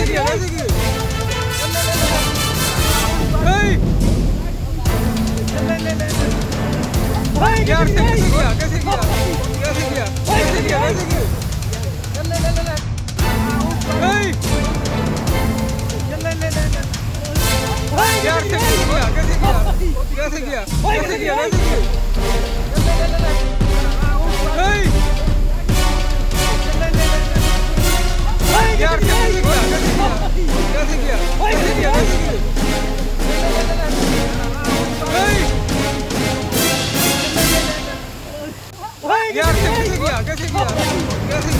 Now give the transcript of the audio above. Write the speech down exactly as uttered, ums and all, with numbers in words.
गया कैसे गया यार कैसे गया कैसे गया कैसे गया कैसे गया कैसे गया यार कैसे गया कैसे गया कैसे गया कैसे गया कैसे गया यार कैसे गया कैसे गया कैसे गया कैसे गया कैसे गया यार कैसे गया कैसे गया कैसे